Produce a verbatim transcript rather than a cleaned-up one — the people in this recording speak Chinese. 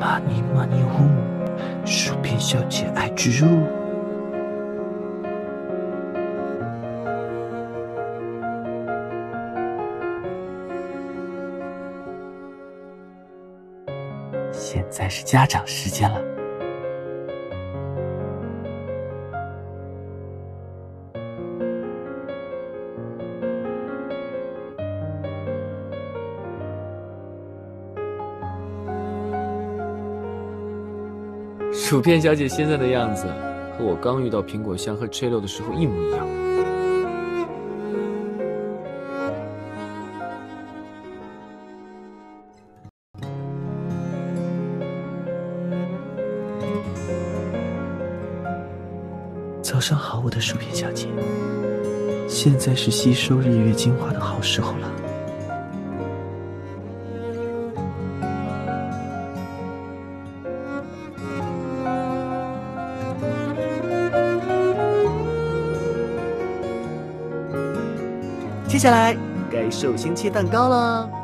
Money Money 呼，薯片小姐爱植入。现在是家长时间了。 薯片小姐现在的样子，和我刚遇到苹果香和 Chelo 的时候一模一样。 早上好，我的薯片小姐，现在是吸收日月精华的好时候了。接下来该寿星切蛋糕了。